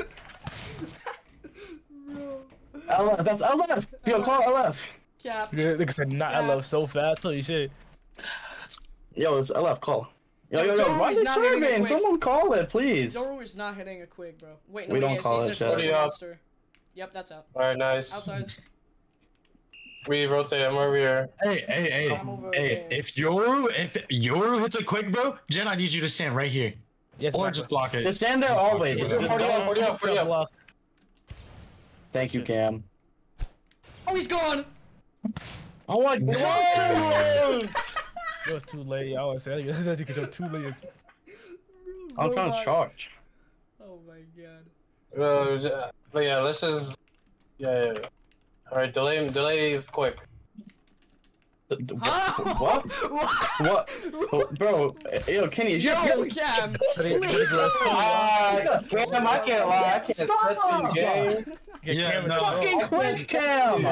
LF, that's LF. Yo, call LF. Cap. Like I said, not I love so fast. Holy shit. Yo, it's LF. Call. Yo, Joe why is are you not hitting it serving? quick. Someone call it, please. Zoru is not hitting it quick, bro. Wait, no, We he don't is. call He's it just shit. a Up. monster. Yep, that's out. Alright, nice. Outside. We rotate. I'm over here. Hey, I'm over hey! there. If Yoru hits a quick, bro, Jen, I need you to stand right here, Yes, or Master. just block it. Just stand there always. Just Just, Forty up, 40 up, 40 up. Block. Thank you, Cam. Oh, he's gone! Oh my god! It was too late. I was saying, I said you could go 2 layers. I'm trying to charge. Oh my god. But yeah, let's just. Yeah. Alright, delay quick. Huh? What? What? Oh, bro, yo, Kenny, is your Yo, Cam! Cam, I can't lie. I can't set to you, game. Yeah, no. fucking quick, Cam?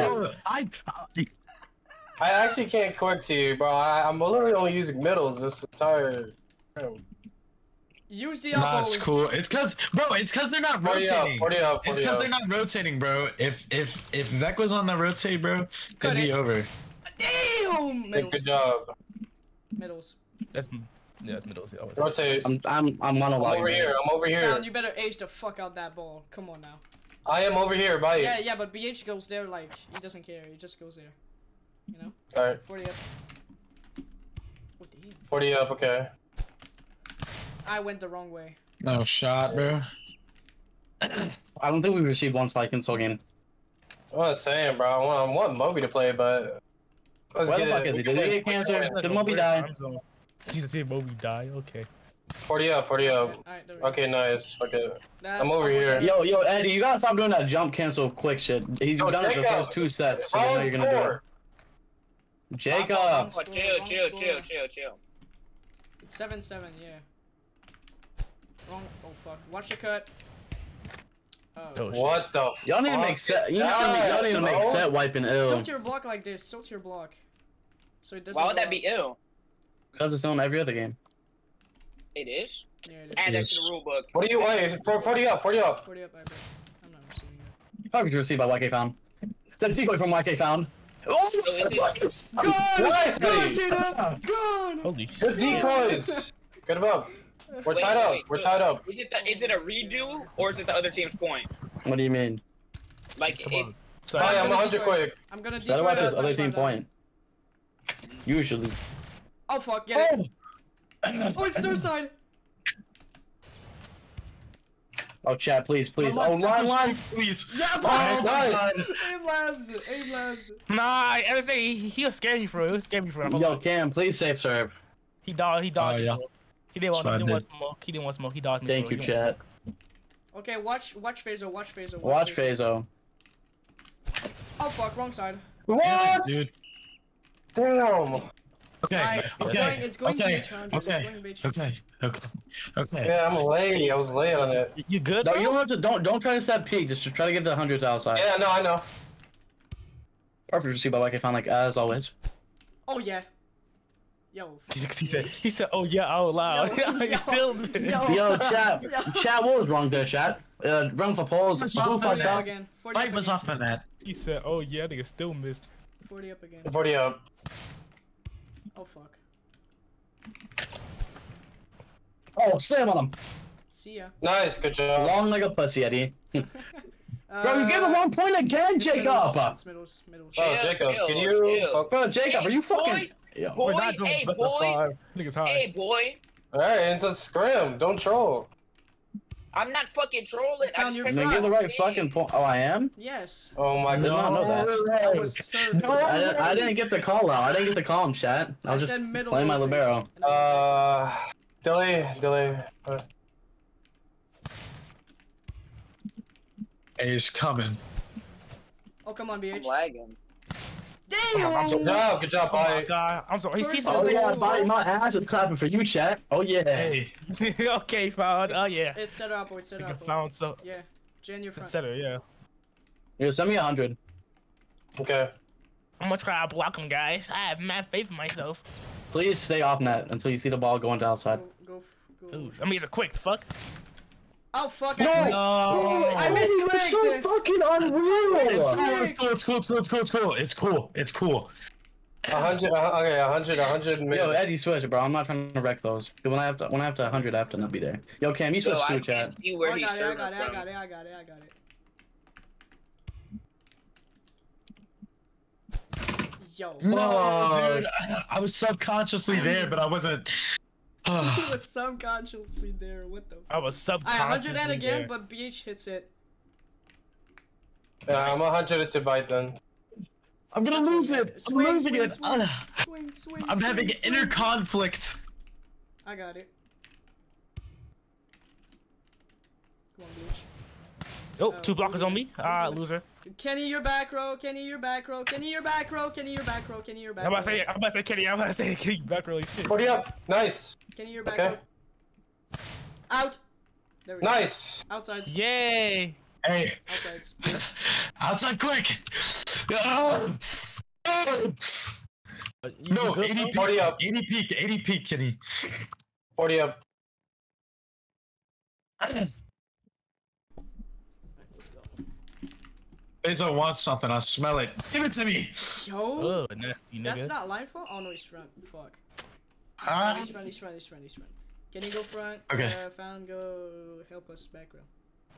I actually can't quick to you, bro. I'm literally only using middles this entire. Use the Nah, elbow. it's cool. It's cause they're not 40 up, rotating. 40 up, It's 40 cause up. they're not rotating, bro. If Vec was on the rotate, bro, it'd be over. Damn! Middles. Good job. Middles. That's middles. Yeah, I was- Rotate. I'm monologuing. Over here. I'm over Found, here. you better ace the fuck out that ball. Come on now. I am over here. Bye. Yeah, but BH goes there like, he doesn't care. He just goes there. You know? Alright. 40 up. Oh, damn. 40 up. Okay. I went the wrong way. No shot, bro. I don't think we received one spike in this whole game. I'm not saying, bro. I want Moby to play, but. Let's Where the get fuck it. is he? Did he get cancer? Did Moby die? Jesus, did Moby die? Okay. 40 up. 40 up. Alright, there we go. Okay, nice. Okay. That's I'm over almost here. it. Yo, Eddie, you gotta stop doing that jump cancel quick shit. He's Yo, done it the Jacob, first 2 sets, so I know Wrong you're gonna do it. score. Jacob! Wrong But score, chill. wrong score. It's 7-7, yeah. Wrong. Oh fuck. Watch the cut. Oh. Oh, shit. What the Y'all need to make set. Y'all need to make set wiping ill. Tilt your block like this. Tilt your block. So it doesn't. Why would go that be out. ill? Because it's on every other game. It is. Yeah, it is. Add that to the rule book. What are you? Wait, 40 up, 40 up. 40 up, I bet. I'm not receiving it. Probably received by YK Found. The decoy from YK Found. Oh, Gone! Nice, Gone, buddy. Jada! Gone! Holy shit. Good decoys. Get him up. We're tied up. We're tied up. Is it a redo or is it the other team's point? What do you mean? Like, Come if, on. Oh, yeah, I'm 100 quick. I'm gonna Set decoy up his that other team 35 down. point. Usually. Oh fuck, get it. Oh, it's their side. Oh, chat, please, please. Oh, line. Please. Yeah, Oh, nice. Aim labs. Aim labs. Nah, I was saying he was scaring me for it. He was scaring me for it. Yo, Cam, please save serve. He dodged. He dodged. yeah. He didn't want. That's He what I didn't want smoke. He didn't want smoke. He dodged me. Thank for you, it. He didn't chat. Okay, watch Phaso. Watch Phaso. Watch Phaso. Oh fuck, wrong side. What? Dude. Damn. Okay. Alright, Okay. it's going Okay. beach, Andrew. It's Okay. going beach. Okay. Okay. Yeah, I'm late. I was late on it. You good? No, bro? you don't have to. Don't try to set peak. Just try to get the 100s outside. Yeah, no, I know. Perfect receive by YK Found, like as always. Oh yeah. Yo. He said, "Oh yeah, out loud." Yo, You still. Yo, chat. Chat, what was wrong there, chat? Run for polls. What's Who wrong fucked with up? Again. 40 Light up was again. off on that. He said, "Oh yeah, nigga still missed." 40 up again. 40 up. Oh fuck. Oh, slam on him. See ya. Nice, good job. Long like a pussy, Eddie. Bro, you gave him 1 point again, it's Jacob. middles. Oh, Chill, Jacob, chill, can you chill. fuck? Bro, Jacob, are you fucking? Boy, Yo. boy, We're not doing hey, best of boy. 5. Niggas high. Hey, boy. Alright, it's a scrim. Don't troll. I'm not fucking trolling. I Found just your picked Then friend. give the right up fucking point. Oh, I am? Yes. Oh my I did not know that. I was certain. I didn't get the call out. I didn't get the call him, chat. I was just said middle playing my rotate, libero. and I Delay. A's coming. Oh come on, I'm BH. lagging. Damn. Good job, Oh my bye. god, I'm sorry. He First sees of Oh all, something. yeah, body my ass is clapping for you, chat. Oh yeah. Hey. Okay, found. Oh yeah. It's set up, boy. It's set Nigga up. Boy. found so. Yeah. Jen, your front. Center, yeah. Yo, send me 100. Okay. I'm gonna try to block him, guys. I have mad faith in myself. Please stay off net until you see the ball going to outside. Go. Ooh, I mean, it's a quick fuck. Oh fuck! No! I misclicked. It's so fucking unreal. It's cool. 100. Okay, 100 Yo, minutes. Eddie, switch, bro. I'm not trying to wreck those. When I have to 100, I have to not be there. Yo, Cam, you Yo, switch I to can't chat. see where I he's got it. serving I from. got it. Yo. No, dude. I was subconsciously there, but I wasn't. He was subconsciously there. What the? I was Alright, subconscious. 100 and again, but BH hits it. Yeah, I'm 100 to bite then. I'm gonna That's lose what it. it- I'm swing, losing swing, it. swing. Swing. I'm having swing. inner conflict. I got it. Come on, BH. Oh, 2 blockers on me. Loser. Kenny, your back row. Kenny, your back row. Kenny, your back row. Kenny, your back row. Kenny, your back I'm row. about to say Kenny. I'm about to say Kenny back really shit. 40 up. Nice. Kenny, your back Okay. row. Out. There we go. Nice. Outsides. Yay! Hey, Outsides. outside quick. No, 80 peak, 40 up. 80 peak, Kenny. 40 up. Let's go. Bezos wants something. I smell it. Give it to me. Yo. Oh, nasty That's nigga. not line fault? Oh no, he's front. Fuck. Huh? He's front. Can you go front? Okay. Found, go help us back row.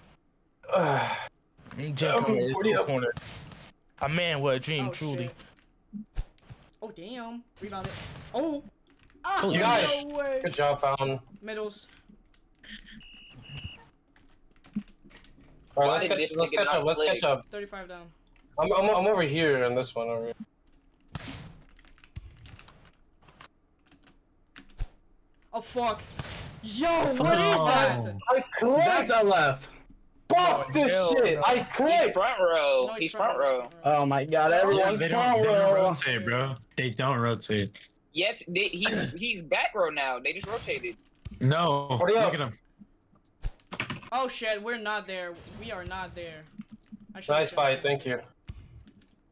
Jacob is 40 in the up. corner. A man with a dream, Oh, truly. shit. Oh damn. Rebound it. Oh. Ah, You guys. no way. Good job, Fountain. Middles. Alright, Why did this let's nigga catch not up. Let's play? catch up. 35 down. I'm over here on this one. Over here. Oh fuck. Yo, what is that? I clicked. That's a left. Buff this hell shit. no. I He's clicked. front row. No, He's front row. Oh my god, everyone's They front don't row. rotate, bro. They don't rotate. Yes, he's back row now. They just rotated. No, Hurry look up. at him. Oh shit, we're not there. We are not there. I should Nice check fight. this. Thank you.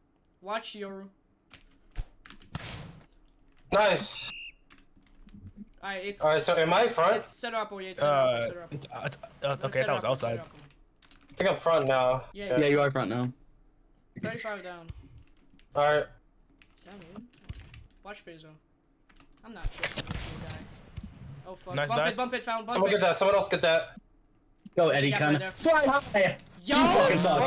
Watch your. Nice. Alright, it's. Alright, so am I front? It's set up, yeah. It's set up. Set up. It's Let's okay. set That was up, let's set outside. up. I think I'm front now. Yeah. Yeah, you are front now. 35 down. Alright. Is that me? Watch Phaso. I'm not trusting this new guy. Oh fuck. Nice Bump dive. it, bump it, found, bump Someone it. get that. Someone else get that. Go, Eddie, Yeah, come. right there. Fly high! Yo! You fucking suck.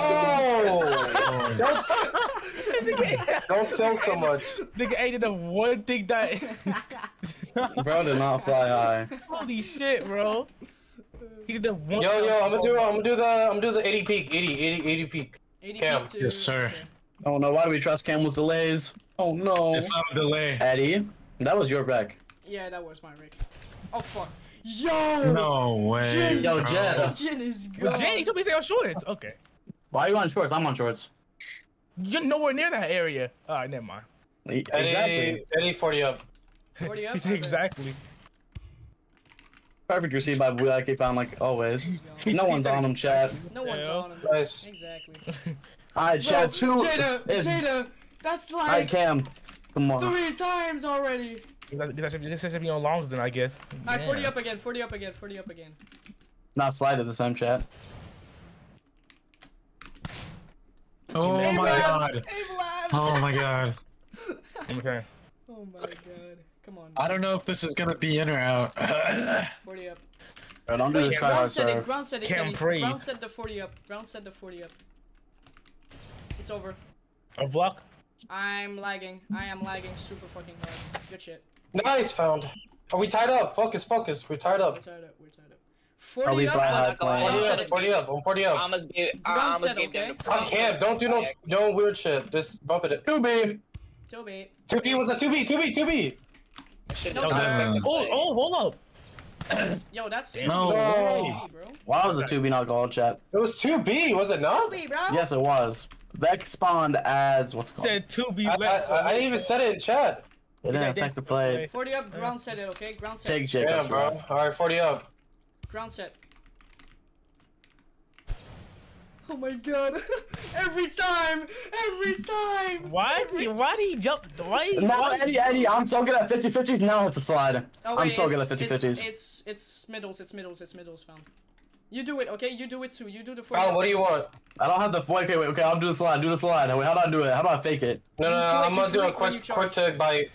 Oh! Don't tilt so much. Nigga A did the one thing that. Bro did not fly high. Holy shit, bro. He did the one. Yo, I'm gonna do the 80 peak, 80 peak. 80 Cam. to... Yes, sir. Okay. Oh no, why do we trust Camel's delays? Oh no. It's not a delay. Eddie, that was your wreck. Yeah, that was my rig. Oh fuck. Yo! No way. Yo, bro. Jed. Jin is But gone. Jay, you told me to say on shorts. Okay. Why are you on shorts? I'm on shorts. You're nowhere near that area. Alright, never mind. Exactly. Eddie 40 up. 40 up? He said Okay. exactly. Perfect receipt by Buyaki found like always. No one's on him, chat. No one's Yeah. on him. Nice. Exactly. Alright, chat, two. Jada! is- Jada! That's Alright, like Cam. Come on. 3 times already! This should be on longs then, I guess. Alright, 40 Damn. up again, 40 up again, 40 up again. Not slided the same chat. Oh Aim my labs! god. Aim labs! Oh my god. Okay. Oh my god. Come on. I don't know if this is gonna be in or out. 40 up. Bro, don't do this try Ground hard set it, serve. ground set it, Cam Kenny. praise. Ground set the 40 up. Ground set the 40 up. It's over. A block. I'm lagging. I am lagging super fucking hard. Good shit. Nice, found. Are we tied up? Focus. We're tied We're up. tied up. We're tied up. Are 40 we up. fly high Ground playing? set it. 40 up. I'm 40 up. I almost gave set, them okay? the I'm Cam. Don't do no weird shit. Just bump it. 2B. Toby. 2B was a 2B. Shit, No, that was sir. affected. Oh, hold up. Yo, that's Damn. No way. bro. Why was the 2B not gold, chat? It was 2B, was it not? Toby, bro. Yes, it was. Vex spawned as what's it called? Said 2B I even said it in chat. It didn't affect the play. 40 up. Ground set it. Okay. Ground set. Take Jake. Damn, bro. Alright, 40 up. Ground set. Oh my god. Every time. Why did he jump? No, Eddie, I'm so good at 50-50s. Now it's a slide. Oh, I'm wait, so good at it's- 50-50s. It's middles, found. You do it, okay? You do it too. You do the 40 Found, up. what do you want? I don't have the okay, okay, I'll do the slide. Wait, how do I do it? How do I fake it? No, You do it, I'm you gonna do do a it when you quick charge. to bite.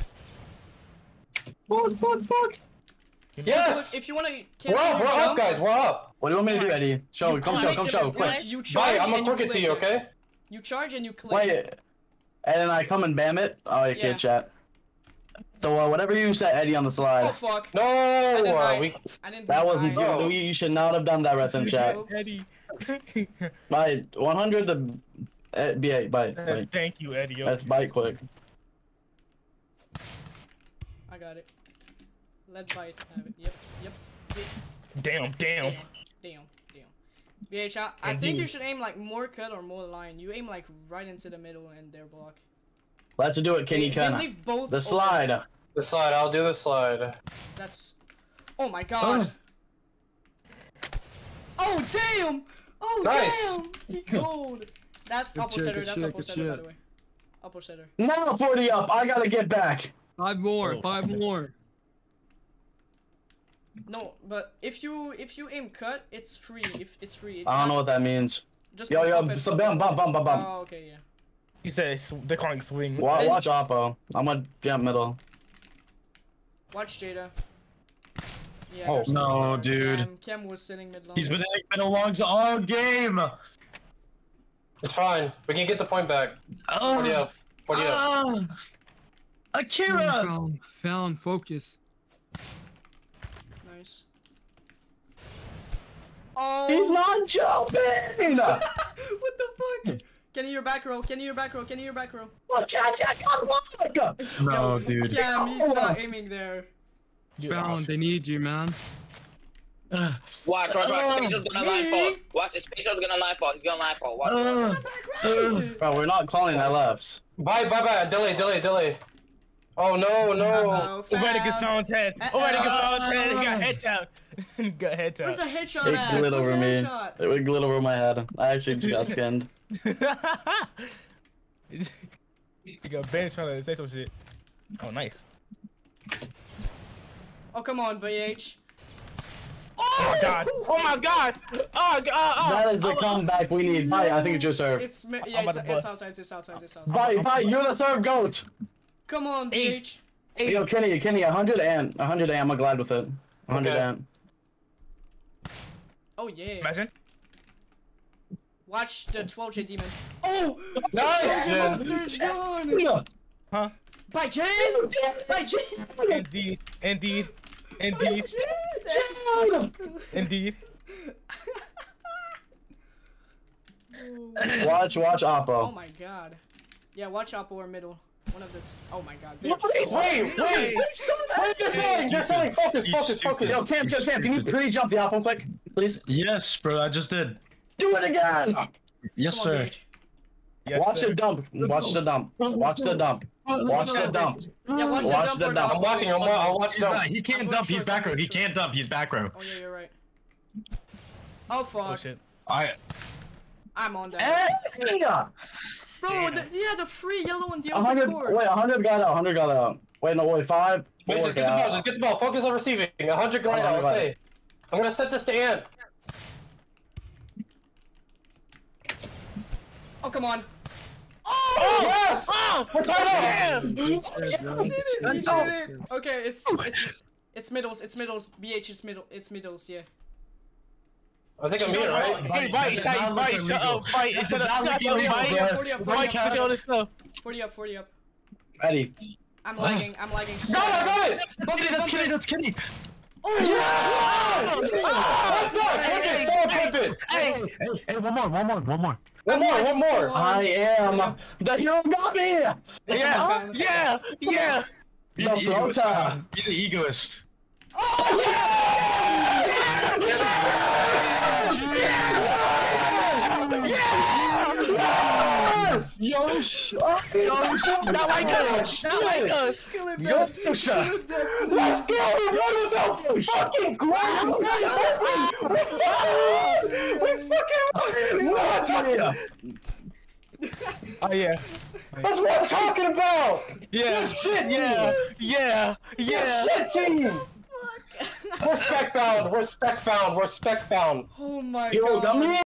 Fuck. Yes! If you wanna We're cancel up, your we're jump, up, guys, we're up. What do you want me to do, Eddie? Come show, quick. You Bite, charge I'm gonna and you quick it to click you, okay? You charge and you click. Wait, and then I come and bam it? Oh, okay, Yeah. chat. So, whatever you set Eddie on the Oh slide. fuck. No! didn't bite. We, I didn't That wasn't bite. Oh. you should not have done that, Rethan, chat. Eddie. Bite 100 to B8, bite. Thank you, Eddie. That's bite quick. I got it. Let bite have it. Yep. Damn. Damn. BH, I think Indeed. you should aim like more cut or more line. You aim like right into the middle and their block. Let's do it, Kenny They Kana. leave both The open. slide. the slide, I'll do the slide. That's. Oh my god. Oh damn! Oh Nice. damn! He cold. That's Good upper shit, setter. good That's shit, upper good setter, by shit. the way. Upper setter. Now 40 up. I gotta get back. 5 more, Oh. 5 more. No, but if you aim cut, it's free. If it's free, it's I don't know not- what that means. Just Yo, bump yo, it. so bump. Oh, okay, yeah. He said they're calling swing. Watch Oppo. I'm gonna jump middle. Watch Jada. Yeah, Oh, there's no, more. dude. Cam was sitting mid long. He's been hitting middle longs all game. It's fine. We can get the point back. 40 up. 40 up. Akira. Found focus. Nice. Oh. He's not jumping. What the fuck? Kenny, your back row. Kenny, your back row. Kenny, your back row. Oh, chat, God, what? No, dude. Cam, he's not aiming there. Found, they need you, man. Watch. Spade's gonna line fall. Watch it. Spade's gonna line fall. He's gonna line fall. Watch it. Bro, we're not calling LFs. Bye. Delay. Oh, no. Oh, Overhead against Found's head. Overhead against Found's head. He got headshot. Got Where's the headshot. headshot It at? glid Where's over the me. headshot? It would glid over my head. I actually just got skinned. He got Ben trying to say some shit. Oh, nice. Oh, come on, BH. Oh god. Oh my god. Oh god. That is the comeback we need. Bite, I think it's your serve. It's yeah, I'm it's about to bust. outside. It's outside. It's outside. Bite, you're the serve goat. Come on, BH. Yo, Kenny, 100 and I'm gonna glide with it. 100 Okay. and. Oh yeah. Imagine. Watch the 12J demon. Oh! Nice, Soldier Jen. Monster's gone! Huh? By Jen! By Jen! Indeed. Indeed. Indeed. Indeed. Watch Oh Oppo. my god. Yeah, watch Oppo or middle. One of the. Oh my god. Wait! Just something. Focus. Yo, Cam, can you pre-jump the Oppo quick, please? Yes, bro. I just did. Do it again! Yes, Come on, sir. BH. Yes, Watch sir. the dump. Watch the dump. Watch the dump. Watch the dump. Yeah, watch Watch the the dump. dump. I'm watching. I'll watch He's not, them. he can't I'm dump. going He's short, back row. I'm He going can't dump. He's back row. Oh yeah, you're right. Oh fuck. Oh shit. I'm on that. Yeah. Bro, the free yellow and the 100. open cord. Wait, 100 got out. 100 got out. Wait, no, wait. 5. Wait, 4 just get the ball. Just get the ball. Focus on receiving. 100 glide out. Okay. I'm gonna set this to Ant. Oh come on. Oh yes! We're tied up. He did it. Okay, it's middles. It's middles. BH is middle. It's middles. Yeah. I think I'm here, right? Hey, Bite, shut up, Bite, shut up, 40 up, 40 up, 40 up, 40 Bite, up, shut all this stuff. 40 up, 40 up. Ready. I'm lagging. I'm lagging. Got it! I got it! That's Kenny. That's Kenny. Yes! Someone clip it! Hey, Hey, one more. One more! I am the hero got me. yeah. The Flota. You're the egoist. Yes! Yo, not like us, not like us. Yosha! Let's go! Run without fucking ground! Oh yeah. That's what I'm talking about! Yeah. Good shit, Yeah. Good shit, team! We're spec bound! Oh my Hero got god. me!